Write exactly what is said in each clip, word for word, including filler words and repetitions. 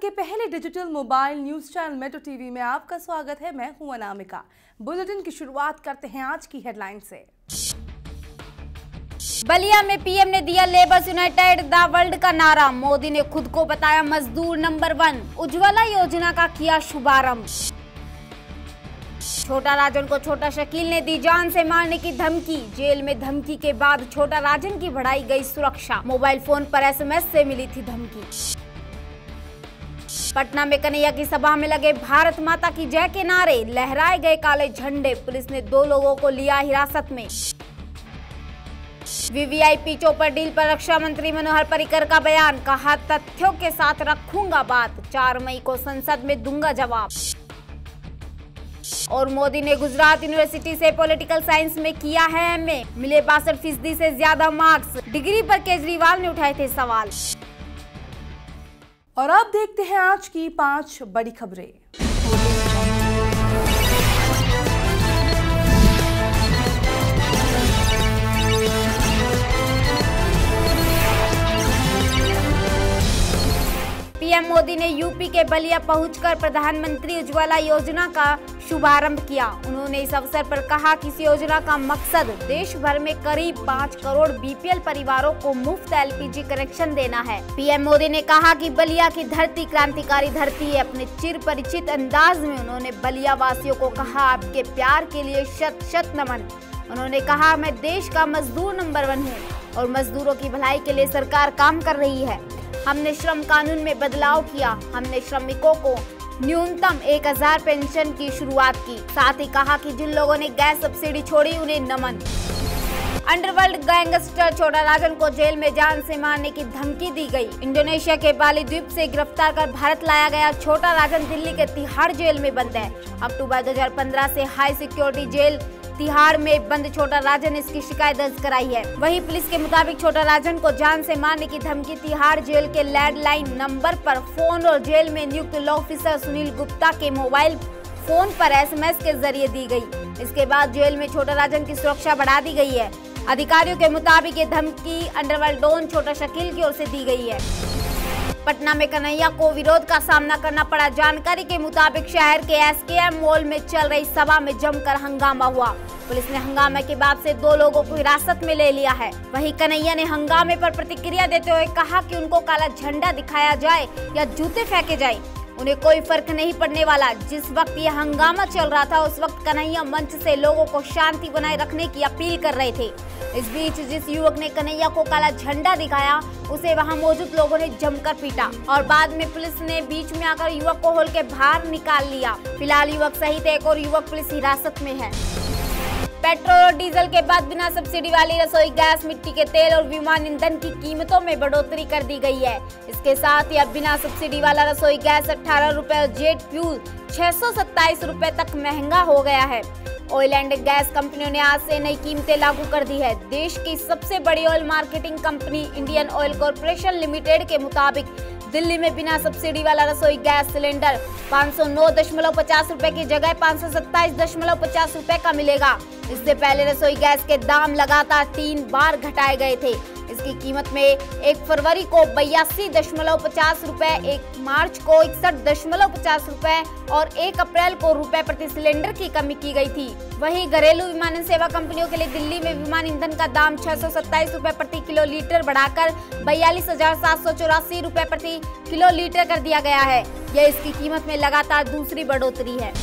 के पहले digital mobile news channel metro TV में आपका स्वागत है। मैं हूं अनामिका। बुलेटिन की शुरुआत करते हैं आज की हेडलाइन से। बलिया में पीएम ने दिया लेबर्स यूनाइटेड द वर्ल्ड का नारा। मोदी ने खुद को बताया मजदूर नंबर वन। उज्ज्वला योजना का किया शुभारंभ। छोटा राजन को छोटा शकील ने दी जान से मारने की धमकी। जेल में धमकी के बाद छोटा राजन की बढ़ाई गई सुरक्षा। मोबाइल फोन पर एसएमएस से मिली थी धमकी। पटना में कन्हैया की सभा में लगे भारत माता की जय के नारे, लहराए गए काले झंडे। पुलिस ने दो लोगों को लिया हिरासत में। वीवीआईपी चोपर डील पर रक्षा मंत्री मनोहर पर्रिकर का बयान, कहा तथ्यों के साथ रखूंगा बात, चार मई को संसद में दूंगा जवाब। और मोदी ने गुजरात यूनिवर्सिटी से पॉलिटिकल साइंस में किया है एमए, मिले बासठ फीसदी से ज्यादा मार्क्स। डिग्री पर केजरीवाल ने उठाए थे सवाल। और अब देखते हैं आज की पांच बड़ी खबरें। पीएम मोदी ने यूपी के बलिया पहुंचकर प्रधानमंत्री उज्ज्वला योजना का शुभारंभ किया। उन्होंने इस अवसर पर कहा कि इस योजना का मकसद देश भर में करीब पाँच करोड़ बीपीएल परिवारों को मुफ्त एलपीजी कनेक्शन देना है। पीएम मोदी ने कहा कि बलिया की धरती क्रांतिकारी धरती है। अपने चिर परिचित अंदाज में उन्होंने बलिया वासियों को कहा, आपके प्यार के लिए शत शत नमन। उन्होंने कहा, मैं देश का मजदूर नंबर वन हूँ और मजदूरों की भलाई के लिए सरकार काम कर रही है। हमने श्रम कानून में बदलाव किया। हमने श्रमिकों को न्यूनतम एक हजार पेंशन की शुरुआत की। साथ ही कहा कि जिन लोगों ने गैस सब्सिडी छोड़ी उन्हें नमन। अंडरवर्ल्ड गैंगस्टर छोटा राजन को जेल में जान से मारने की धमकी दी गई। इंडोनेशिया के बाली द्वीप से गिरफ्तार कर भारत लाया गया छोटा राजन दिल्ली के तिहाड़ जेल में बंद है। अक्टूबर दो हजार पंद्रह से हाई सिक्योरिटी जेल तिहाड़ में बंद छोटा राजन ने इसकी शिकायत दर्ज कराई है। वहीं पुलिस के मुताबिक छोटा राजन को जान से मारने की धमकी तिहाड़ जेल के लैंडलाइन नंबर पर फोन और जेल में नियुक्त लॉ ऑफिसर सुनील गुप्ता के मोबाइल फोन पर एसएमएस के जरिए दी गई। इसके बाद जेल में छोटा राजन की सुरक्षा बढ़ा दी गई है। अधिकारियों के मुताबिक ये धमकी अंडरवर्ल्ड डॉन छोटा शकील की ओर से दी गई है। पटना में कन्हैया को विरोध का सामना करना पड़ा। जानकारी के मुताबिक शहर के एसकेएम मॉल में चल रही सभा में जमकर हंगामा हुआ। पुलिस ने हंगामे के बाद से दो लोगों को हिरासत में ले लिया है। वहीं कन्हैया ने हंगामे पर प्रतिक्रिया देते हुए कहा कि उनको काला झंडा दिखाया जाए या जूते फेंके जाए, उन्हें कोई फर्क नहीं पड़ने वाला। जिस वक्त ये हंगामा चल रहा था उस वक्त कन्हैया मंच से लोगों को शांति बनाए रखने की अपील कर रहे थे। इस बीच जिस युवक ने कन्हैया को काला झंडा दिखाया उसे वहां मौजूद लोगों ने जमकर पीटा और बाद में पुलिस ने बीच में आकर युवक को हॉल के बाहर निकाल लिया। फिलहाल युवक सहित एक और युवक पुलिस हिरासत में है। पेट्रोल और डीजल के बाद बिना सब्सिडी वाली रसोई गैस, मिट्टी के तेल और विमान ईंधन की कीमतों में बढ़ोतरी कर दी गई है। इसके साथ ही अब बिना सब्सिडी वाला रसोई गैस अठारह रुपए और जेट फ्यूल छह सौ सत्ताईस रुपए तक महंगा हो गया है। ऑयल एंड गैस कंपनियों ने आज से नई कीमतें लागू कर दी है। देश की सबसे बड़ी oil marketing company Indian oil corporation limited के मुताबिक दिल्ली में बिना सब्सिडी वाला रसोई गैस सिलेंडर पाँच सौ नौ दशमलव पचास रुपए की जगह पाँच सौ सत्ताईस दशमलव पचास रुपए का मिलेगा। इससे पहले रसोई गैस के दाम लगातार तीन बार घटाए गए थे। इसकी कीमत में एक फरवरी को बयासी दशमलव पचास रुपए, एक मार्च को इकसठ दशमलव पचास रुपए और एक अप्रैल को रुपए प्रति सिलेंडर की कमी की गई थी। वहीं घरेलू विमानन सेवा कंपनियों के लिए दिल्ली में विमान ईंधन का दाम छह सौ सत्ताईस रुपए प्रति किलो लीटर बढ़ाकर बयालीस हजार सात सौ चौरासी रुपए प्रति किलो लीटर कर दिया गया है। यह इसकी कीमत में लगातार दूसरी बढ़ोतरी है।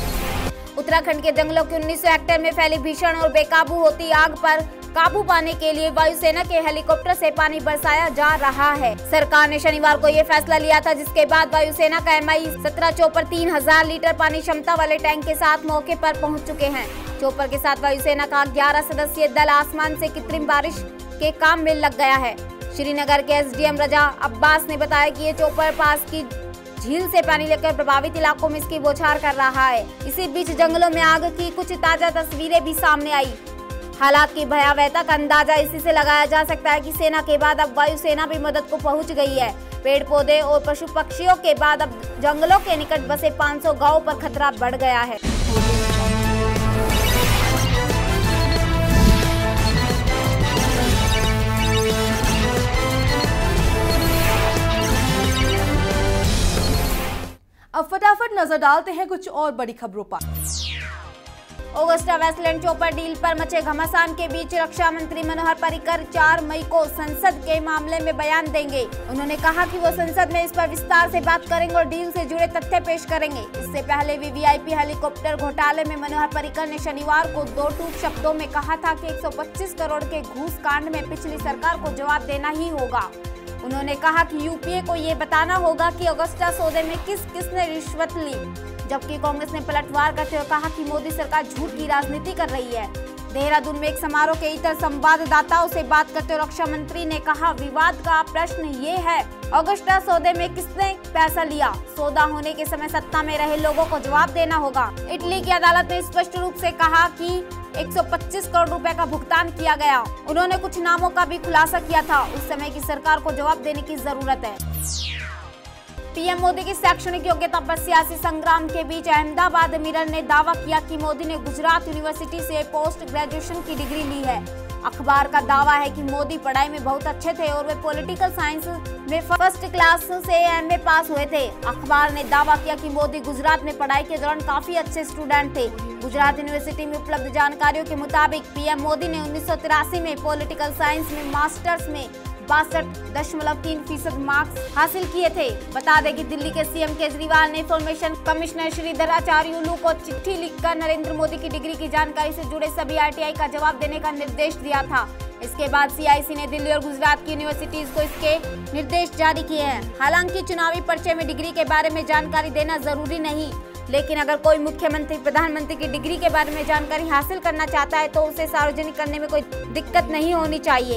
उत्तराखंड के जंगलों के उन्नीस सौ हेक्टेयर में फैली भीषण और बेकाबू होती आग पर काबू पाने के लिए वायुसेना के हेलीकॉप्टर से पानी बरसाया जा रहा है। सरकार ने शनिवार को ये फैसला लिया था, जिसके बाद वायुसेना का एमआई सत्रह चोपर तीन हजार लीटर पानी क्षमता वाले टैंक के साथ मौके पर पहुंच चुके हैं। चोपर के साथ वायुसेना का ग्यारह सदस्यीय दल आसमान से कृत्रिम बारिश के काम में लग गया है। श्रीनगर के एसडीएम रजा अब्बास ने बताया कि ये चोपर पास की झील से पानी लेकर प्रभावित इलाकों में इसकी बौछार कर रहा है। इसी बीच जंगलों में आग की कुछ ताजा तस्वीरें भी सामने आई। हालात की भयावहता का अंदाजा इसी से लगाया जा सकता है कि सेना के बाद अब वायुसेना भी मदद को पहुंच गई है। पेड़ पौधे और पशु पक्षियों के बाद अब जंगलों के निकट बसे पाँच सौ गांवों पर खतरा बढ़ गया है। नजर डालते हैं कुछ और बड़ी खबरों पर। ऑगस्टा वेस्टलैंड चौपर डील पर मचे घमासान के बीच रक्षा मंत्री मनोहर पर्रिकर चार मई को संसद के मामले में बयान देंगे। उन्होंने कहा कि वो संसद में इस पर विस्तार से बात करेंगे और डील से जुड़े तथ्य पेश करेंगे। इससे पहले वीवीआईपी हेलीकॉप्टर घोटाले में मनोहर पर्रिकर ने शनिवार को दो टूक शब्दों में कहा था कि एक सौ पच्चीस करोड़ के घूस कांड में पिछली सरकार को जवाब देना ही होगा। उन्होंने कहा कि यूपीए को ये बताना होगा कि ऑगस्टा सौदे में किस किसने रिश्वत ली, जबकि कांग्रेस ने पलटवार करते हुए कहा कि मोदी सरकार झूठ की राजनीति कर रही है। देहरादून में एक समारोह के इतर संवाददाताओं से बात करते हुए रक्षा मंत्री ने कहा, विवाद का प्रश्न ये है ऑगस्टा सौदे में किसने पैसा लिया। सौदा होने के समय सत्ता में रहे लोगों को जवाब देना होगा। इटली की अदालत ने स्पष्ट रूप से कहा कि एक सौ पच्चीस करोड़ रुपए का भुगतान किया गया। उन्होंने कुछ नामों का भी खुलासा किया था। उस समय की सरकार को जवाब देने की जरूरत है। पीएम मोदी की शैक्षणिक योग्यता पर सियासी संग्राम के बीच अहमदाबाद मिरर ने दावा किया कि मोदी ने गुजरात यूनिवर्सिटी से पोस्ट ग्रेजुएशन की डिग्री ली है। अखबार का दावा है कि मोदी पढ़ाई में बहुत अच्छे थे और वे पॉलिटिकल साइंस में फर्स्ट क्लास से एमए पास हुए थे। अखबार ने दावा किया कि मोदी गुजरात में पढ़ाई के दौरान काफी अच्छे स्टूडेंट थे। गुजरात यूनिवर्सिटी में उपलब्ध जानकारियों के मुताबिक पीएम मोदी ने उन्नीस सौ तिरासी में पॉलिटिकल साइंस में मास्टर्स में बासठ दशमलव तीन फीसद मार्क्स हासिल किए थे। बता दें कि दिल्ली के सीएम केजरीवाल ने इंफॉर्मेशन कमिश्नर श्रीधर आचार्युलू को चिट्ठी लिखकर नरेंद्र मोदी की डिग्री की जानकारी से जुड़े सभी आरटीआई का जवाब देने का निर्देश दिया था। इसके बाद सीआईसी ने दिल्ली और गुजरात की यूनिवर्सिटीज को इसके निर्देश जारी किए हैं। हालांकि चुनावी पर्चे में डिग्री के बारे में जानकारी देना जरूरी नहीं, लेकिन अगर कोई मुख्यमंत्री प्रधानमंत्री की डिग्री के बारे में जानकारी हासिल करना चाहता है तो उसे सार्वजनिक करने में कोई दिक्कत नहीं होनी चाहिए।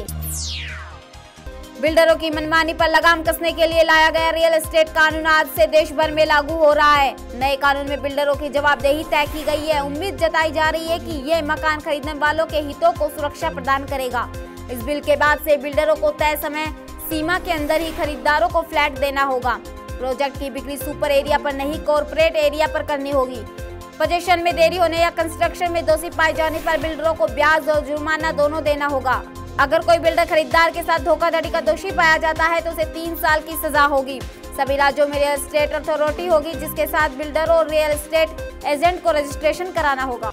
बिल्डरों की मनमानी पर लगाम कसने के लिए लाया गया रियल एस्टेट कानून आज से देश भर में लागू हो रहा है। नए कानून में बिल्डरों की जवाबदेही तय की गई है। उम्मीद जताई जा रही है कि ये मकान खरीदने वालों के हितों को सुरक्षा प्रदान करेगा। इस बिल के बाद से बिल्डरों को तय समय सीमा के अंदर ही खरीदारों को फ्लैट देना होगा। प्रोजेक्ट की बिक्री सुपर एरिया पर नहीं, कॉर्पोरेट एरिया पर करनी होगी। पोजेशन में देरी होने या कंस्ट्रक्शन में दोषी पाए जाने पर बिल्डरों को ब्याज और जुर्माना दोनों देना होगा। अगर कोई बिल्डर खरीदार के साथ धोखाधड़ी का दोषी पाया जाता है तो उसे तीन साल की सजा होगी। सभी राज्यों में रियल एस्टेट अथॉरिटी होगी जिसके साथ बिल्डर और रियल एस्टेट एजेंट को रजिस्ट्रेशन कराना होगा।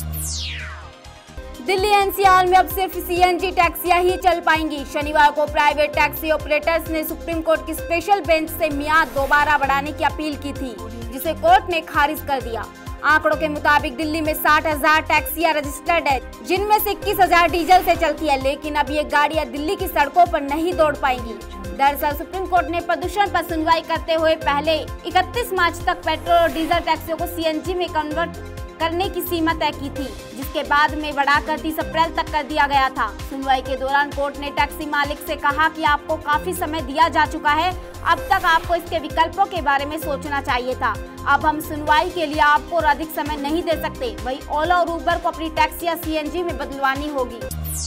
दिल्ली एनसीआर में अब सिर्फ सीएनजी टैक्सियां ही चल पाएंगी। शनिवार को प्राइवेट टैक्सी ऑपरेटर्स ने सुप्रीम कोर्ट की स्पेशल बेंच से मियाद दोबारा बढ़ाने की अपील की थी, जिसे कोर्ट ने खारिज कर दिया। आंकड़ों के मुताबिक दिल्ली में साठ हजार टैक्सियां रजिस्टर्ड है, जिनमें से इक्कीस हजार डीजल से चलती है, लेकिन अब ये गाड़ियां दिल्ली की सड़कों पर नहीं दौड़ पाएंगी। दरअसल सुप्रीम कोर्ट ने प्रदूषण पर सुनवाई करते हुए पहले इकतीस मार्च तक पेट्रोल और डीजल टैक्सियों को सीएनजी में कन्वर्ट करने की सीमा तय की थी, जिसके बाद में बढ़ाकर तीस अप्रैल तक कर दिया गया था। सुनवाई के दौरान कोर्ट ने टैक्सी मालिक से कहा कि आपको काफी समय दिया जा चुका है, अब तक आपको इसके विकल्पों के बारे में सोचना चाहिए था। अब हम सुनवाई के लिए आपको और अधिक समय नहीं दे सकते। वही ओला और उबर को अपनी टैक्सियां सीएनजी में बदलवानी होगी।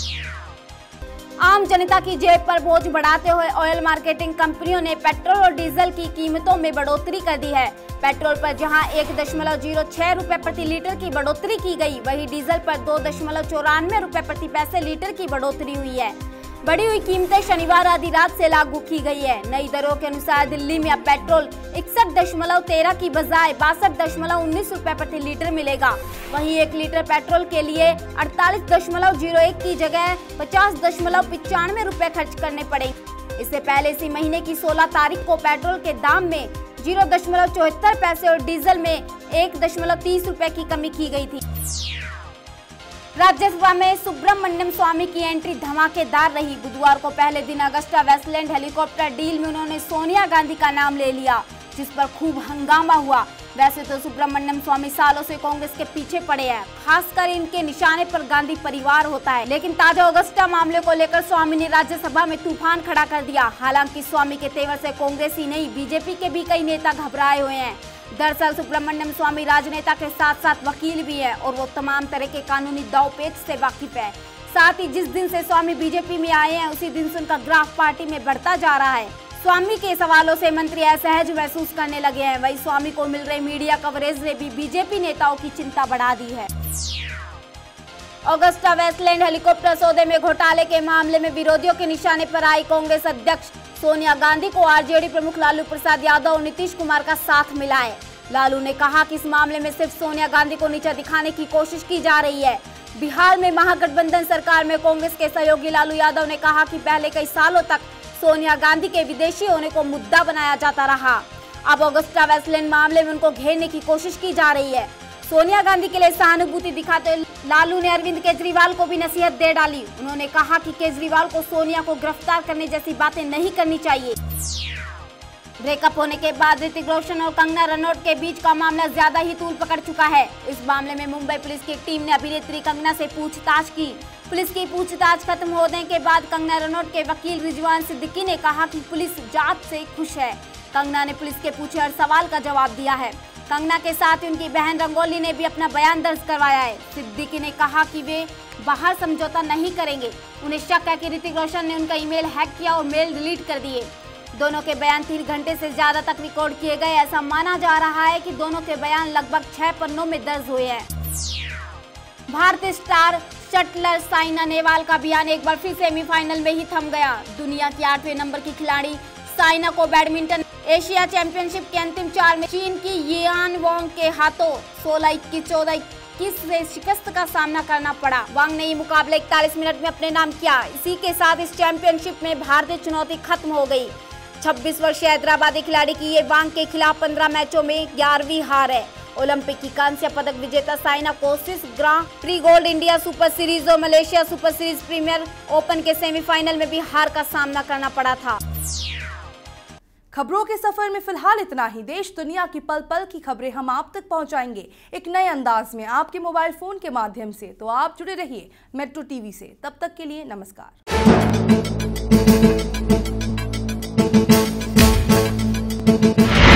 आम जनता की जेब पर बोझ बढ़ाते हुए ऑयल मार्केटिंग कंपनियों ने पेट्रोल और डीजल की कीमतों में बढ़ोतरी कर दी है। पेट्रोल पर जहां एक दशमलव जीरो छह रुपए प्रति लीटर की बढ़ोतरी की गई, वही डीजल पर दो दशमलव चौरानवे रुपए प्रति पैसे लीटर की बढ़ोतरी हुई है। बढ़ी हुई कीमतें शनिवार आधी रात से लागू की गई है। नई दरों के अनुसार दिल्ली में अब पेट्रोल इकसठ दशमलव तेरह की बजाय बासठ दशमलव उन्नीस रुपए प्रति लीटर मिलेगा। वहीं एक लीटर पेट्रोल के लिए अड़तालीस दशमलव जीरो एक की जगह पचास दशमलव पिचानवे रुपए खर्च करने पड़ेंगे। इससे पहले इसी महीने की सोलह तारीख को पेट्रोल के दाम में जीरो दशमलव चौहत्तर पैसे और डीजल में एक दशमलव तीस रुपए की कमी की गई थी। राज्यसभा में सुब्रमण्यम स्वामी की एंट्री धमाकेदार रही। बुधवार को पहले दिन अगस्टा वेस्टलैंड हेलीकॉप्टर डील में उन्होंने सोनिया गांधी का नाम ले लिया, जिस पर खूब हंगामा हुआ। वैसे तो सुब्रमण्यम स्वामी सालों से कांग्रेस के पीछे पड़े हैं, खासकर इनके निशाने पर गांधी परिवार होता है, लेकिन ताजा अगस्टा मामले को लेकर स्वामी ने राज्यसभा में तूफान खड़ा कर दिया। हालांकि स्वामी के तेवर से कांग्रेस ही नहीं, बीजेपी के भी कई नेता घबराए हुए हैं। दरअसल सुब्रमण्यम स्वामी राजनेता के साथ साथ वकील भी है और वो तमाम तरह के कानूनी दांवपेच से वाकिफ है। साथ ही जिस दिन से स्वामी बीजेपी में आए हैं उसी दिन से उनका ग्राफ पार्टी में बढ़ता जा रहा है। स्वामी के सवालों से मंत्री असहज महसूस करने लगे हैं। वही स्वामी को मिल रही मीडिया कवरेज ने भी बीजेपी नेताओं की चिंता बढ़ा दी है। अगस्टा वेस्टलैंड हेलीकॉप्टर सौदे में घोटाले के मामले में विरोधियों के निशाने पर आई कांग्रेस अध्यक्ष सोनिया गांधी को आरजेडी प्रमुख लालू प्रसाद यादव और नीतीश कुमार का साथ मिला है। लालू ने कहा कि इस मामले में सिर्फ सोनिया गांधी को नीचा दिखाने की कोशिश की जा रही है। बिहार में महागठबंधन सरकार में कांग्रेस के सहयोगी लालू यादव ने कहा कि पहले कई सालों तक सोनिया गांधी के विदेशी होने को मुद्दा बनाया जाता रहा। अब अगुस्टा वेस्टलैंड मामले में उनको घेरने की कोशिश की जा रही है। सोनिया गांधी के लिए सहानुभूति दिखाते लालू ने अरविंद केजरीवाल को भी नसीहत दे डाली। उन्होंने कहा कि केजरीवाल को सोनिया को गिरफ्तार करने जैसी बातें नहीं करनी चाहिए। ब्रेकअप होने के बाद ऋतिक रोशन और कंगना रनौत के बीच का मामला ज्यादा ही तूल पकड़ चुका है। इस मामले में मुंबई पुलिस की एक टीम ने अभिनेत्री कंगना से पूछताछ की। पुलिस की पूछताछ खत्म होने के बाद कंगना रनौत के वकील रिजवान सिद्दीकी ने कहा कि पुलिस जांच से खुश है। कंगना ने पुलिस के पूछे हर सवाल का जवाब दिया है। कंगना के साथ उनकी बहन रंगोली ने भी अपना बयान दर्ज करवाया है। सिद्दीकी ने कहा कि वे बाहर समझौता नहीं करेंगे। उन्हें शक है कि ऋतिक रोशन ने उनका ईमेल हैक किया और मेल डिलीट कर दिए। दोनों के बयान तीन घंटे से ज्यादा तक रिकॉर्ड किए गए। ऐसा माना जा रहा है कि दोनों के बयान लगभग छह पन्नों में दर्ज हुए हैं। भारतीय स्टार शटलर साइना नेहवाल का अभियान एक बार फिर सेमीफाइनल में ही थम गया। दुनिया की आठवें नंबर की खिलाड़ी साइना को बैडमिंटन एशिया चैंपियनशिप के अंतिम चार में चीन की येआन वांग के हाथों सोलह इक्कीस चौदह इक्कीस से शिकस्त का सामना करना पड़ा। वांग ने ये मुकाबला इकतालीस मिनट में अपने नाम किया। इसी के साथ इस चैंपियनशिप में भारतीय चुनौती खत्म हो गई। छब्बीस वर्षीय हैदराबादी खिलाड़ी की ये वांग के खिलाफ पंद्रह मैचों में ग्यारहवीं हार है। ओलंपिक की कांस्य पदक विजेता साइना को Swiss grand prix gold India super series और Malaysia super series premier open के सेमीफाइनल में भी हार का सामना करना पड़ा था। खबरों के सफर में फिलहाल इतना ही। देश दुनिया की पल पल की खबरें हम आप तक पहुंचाएंगे एक नए अंदाज में आपके मोबाइल फोन के माध्यम से। तो आप जुड़े रहिए मेट्रो टीवी से। तब तक के लिए नमस्कार।